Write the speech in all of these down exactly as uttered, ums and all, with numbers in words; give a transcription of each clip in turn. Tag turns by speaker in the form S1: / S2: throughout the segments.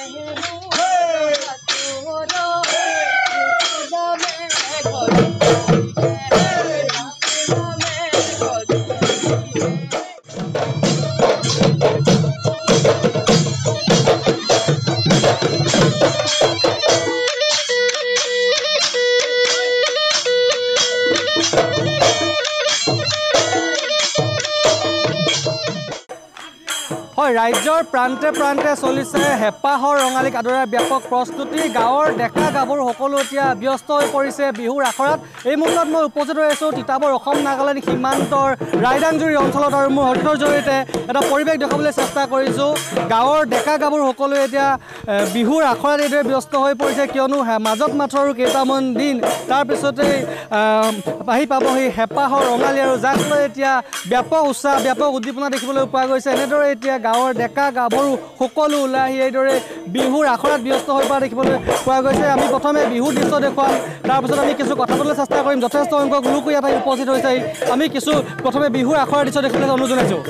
S1: হয় ৰাজ্যৰ প্ৰান্তে প্ৰান্তে চলিছে হেঁপাহৰ ৰঙালীক আদৰাৰ ব্যাপক প্ৰস্তুতি গাঁৱৰ ডেকা গাভৰু সকলো এতিয়া ব্যস্ত হৈ পৰিছে বিহুৰ আখৰাত এই মুহূৰ্তত মই উপস্থিত হৈ আছোঁ তিতাবৰ অসম নাগালেণ্ড সীমান্তৰ ৰাইদাংজুৰি অঞ্চলত আৰু মোৰ হৃদয়ৰ জৰিয়তে এটা পৰিৱেশ দেখাবলৈ চেষ্টা কৰিছোঁ গাঁৱৰ ডেকা গাভৰু সকলোৱে এতিয়া বিহুৰ আখৰাত এইদৰে ব্যস্ত হৈ পৰিছে কিয়নো মাজত মাথো আৰু কেইটামান দিন তাৰপিছতেই আহি পাবহি হেঁপাহৰ ৰঙালী আৰু যাক লৈ এতিয়া ব্যাপক উৎসাহ ব্যাপক উদ্দীপনা দেখিবলৈ পোৱা গৈছে এনেদৰে এতিয়া গাঁৱৰ ডেকা গাভৰু সকলো ওলাই আহি এইদৰে বিহুৰ আখৰাত ব্যস্ত হৈ পৰা দেখিবলৈ পোৱা গৈছে আমি প্ৰথমে বিহুৰ দৃশ্য দেখুৱাম তাৰপিছত আমি কিছু কথা পাতিবলৈ চেষ্টা কৰিম যথেষ্ট সংখ্যক লোক ইয়াত উপস্থিত হৈছে আমি কিছু প্ৰথমে বিহুৰ আখৰাৰ দৃশ্য দেখিবলৈ অনুৰোধ জনাইছোঁ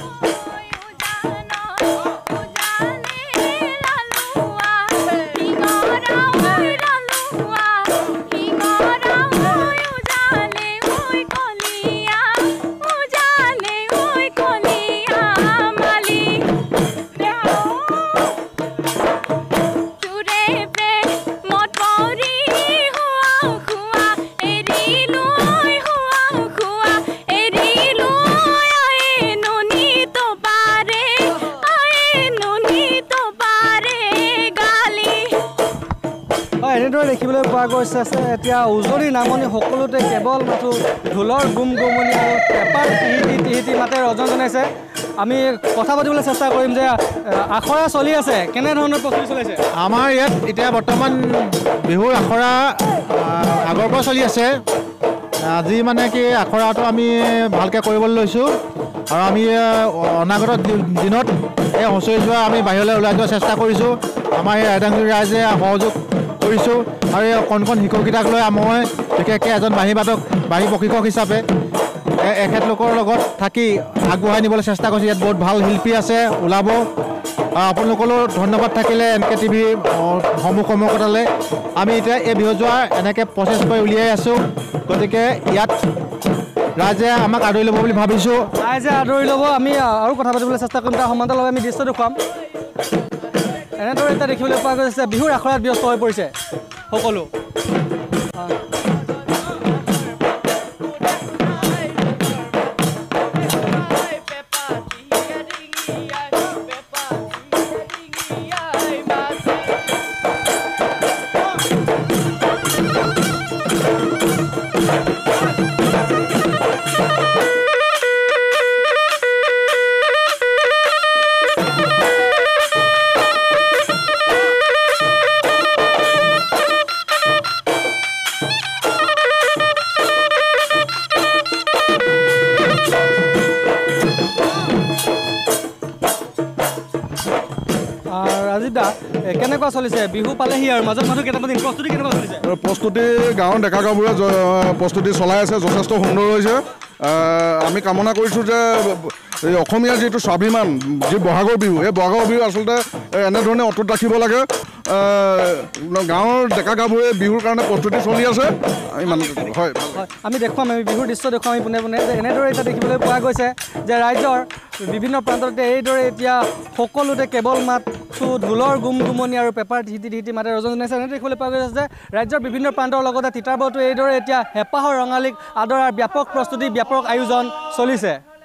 S1: এনেদৰে দেখিবলৈ পোৱা গৈছে এতিয়া উজনি নামনি সকলোতে কেৱল মাথো ঢোলৰ গুম গুমনি আৰু পেপাৰ টিহিটি টিহিটি মাতে ৰজন জনাইছে আমি কথা পাতিবলৈ চেষ্টা কৰিম যে আখৰা চলি আছে কেনেধৰণৰ প্ৰস্তুতি চলিছে
S2: আমাৰ ইয়াত এতিয়া বৰ্তমান বিহুৰ আখৰা আগৰ পৰা চলি আছে আজি মানে কি আখৰাটো আমি ভালকৈ কৰিবলৈ লৈছোঁ আৰু আমি অনাগত দিনত এই হুঁচৰি যোৱা আমি বাহিৰলৈ ওলাই যোৱাৰ চেষ্টা কৰিছোঁ আমাৰ এই ৰাইদাংজুৰি ৰাইজে সহযোগ কৰিছোঁ আৰু এই কণ কণ শিক্ষককেইটাক লৈ মই বিশেষকৈ এজন বাঁহী বাদক বাঁহী প্ৰশিক্ষক হিচাপে এখেতলোকৰ লগত থাকি আগবঢ়াই নিবলৈ চেষ্টা কৰিছোঁ ইয়াত বহুত ভাল শিল্পী আছে ওলাব আপোনালোকলৈও ধন্যবাদ থাকিলে এন কে টিভি সমূহ সমকতালৈ আমি এতিয়া এই বিহু যোৱা এনেকৈ প্ৰচেছ কৰি উলিয়াই আছোঁ গতিকে ইয়াত ৰাইজে আমাক আদৰি ল'ব বুলি ভাবিছোঁ
S1: ৰাইজে আদৰি ল'ব আমি আৰু কথা পাতিবলৈ চেষ্টা কৰিম তাৰ সমান্তৰালভাৱে আমি দৃশ্য দেখুৱাম এনেদৰে এতিয়া দেখিবলৈ পোৱা গৈছে বিহুৰ আখৰাত ব্যস্ত হৈ পৰিছে সকলো ৰাজীৱদা কেনেকুৱা চলিছে বিহু পালেহি আৰু মাজত মাজত কেইটামান দিন প্ৰস্তুতি কেনেকুৱা চলিছে
S3: প্ৰস্তুতি গাঁৱৰ ডেকা গাভৰুৱে প্ৰস্তুতি চলাই আছে যথেষ্ট সুন্দৰ হৈছে আমি কামনা কৰিছোঁ যে এই অসমীয়াৰ যিটো স্বাভিমান যি বহাগৰ বিহু এই বহাগৰ বিহু আচলতে এনেধৰণে অটুট ৰাখিব লাগে গাঁৱৰ ডেকা গাভৰুৱে বিহুৰ কাৰণে প্ৰস্তুতি চলি আছে ইমান হয়
S1: আমি দেখুৱাম আমি বিহুৰ দৃশ্য দেখুৱাম আমি পোনে পোনে যে এনেদৰে এতিয়া দেখিবলৈ পোৱা গৈছে যে ৰাজ্যৰ বিভিন্ন প্ৰান্ততে এইদৰে এতিয়া সকলোতে কেৱল মাথো ঢোলৰ গুম গুমনি আৰু পেপাৰ টিহিটি টিহিটি মাতে ৰজন জনাইছে এনেদৰে দেখিবলৈ পোৱা গৈছে যে ৰাজ্যৰ বিভিন্ন প্ৰান্তৰ লগতে তিতাবৰতো এইদৰে এতিয়া হেঁপাহৰ ৰঙালীক আদৰাৰ ব্যাপক প্ৰস্তুতি ব্যাপক আয়োজন চলিছে।